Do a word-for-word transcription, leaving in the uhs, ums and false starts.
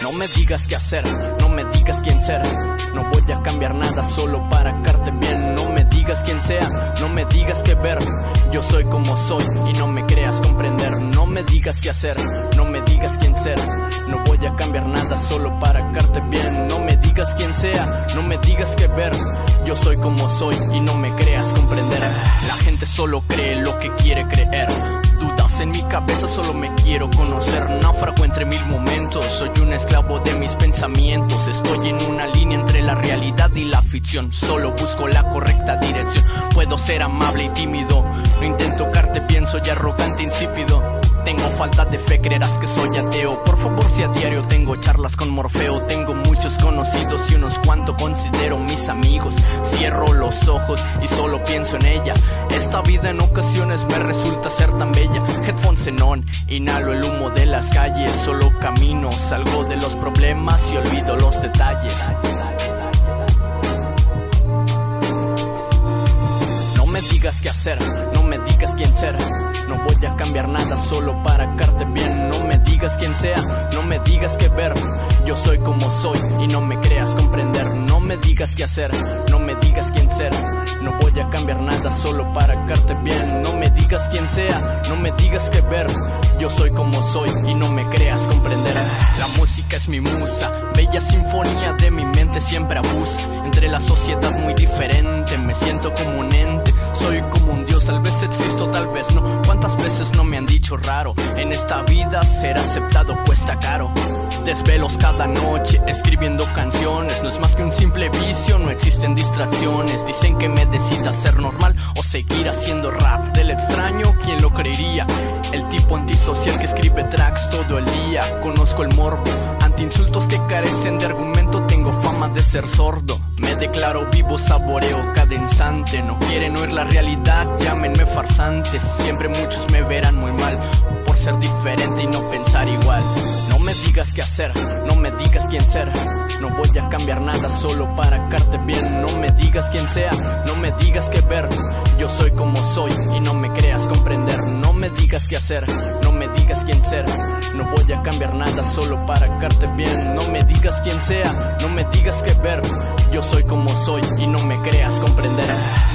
No me digas qué hacer, no me digas quién ser. No voy a cambiar nada solo para carte bien. No me digas quién sea, no me digas qué ver. Yo soy como soy y no me creas comprender. No me digas qué hacer, no me digas quién ser. No voy a cambiar nada solo para carte bien. No me digas quién sea, no me digas qué ver. Yo soy como soy y no me creas comprender. La gente solo cree lo que quiere creer. Dudas en mi cabeza, solo me quiero conocer. Náufrago entre mil momentos, soy un esclavo de mis pensamientos. Estoy en una línea entre la realidad y la ficción. Solo busco la correcta dirección. Puedo ser amable y tímido, no intento carte bien, soy arrogante, insípido. Tengo falta de fe, creerás que soy ateo. Por favor, si a diario tengo charlas con Morfeo. Tengo muchos conocidos y unos cuantos considero mis amigos. Cierro los ojos y solo pienso en ella. Esta vida en ocasiones me resulta ser tan bella. Headphones en on, inhalo el humo de las calles. Solo camino, salgo de los problemas y olvido los detalles. No me digas qué hacer, no me digas quién ser. No voy a cambiar nada solo para carte bien. No me digas quién sea, no me digas qué ver. Yo soy como soy y no me creas comprender. No me digas qué hacer, no me digas quién ser. No voy a cambiar nada solo para carte bien. No me digas quién sea, no me digas qué ver. Yo soy como soy y no me creas comprender. La música es mi musa, bella sinfonía de mi mente siempre abusa. Entre la sociedad muy diferente, me siento como un ente. Soy como un dios, tal vez existo, tal vez no. ¿Cuántas veces no me han dicho raro? En esta vida ser aceptado cuesta caro. Desvelos cada noche escribiendo canciones. No es más que un simple vicio, no existen distracciones. Dicen que me decida ser normal o seguir haciendo rap. Del extraño, ¿quién lo creería? El tipo antisocial que escribe tracks todo el día. Conozco el morbo, ante insultos que carecen de argumento. Tengo fama de ser sordo. Me declaro vivo, saboreo cada instante. No quieren oír la realidad, llámenme farsante. Siempre muchos me verán muy mal por ser diferente y no pensar igual. No me digas qué hacer, no me digas quién ser. No voy a cambiar nada solo para carte bien. No me digas quién sea, no me digas qué ver. Yo soy como soy y no me creas comprender. No me digas qué hacer, no me digas quién ser. No voy a cambiar nada solo para carte bien. No me digas quién sea, no me digas qué ver. Yo soy como soy y no me creas comprender.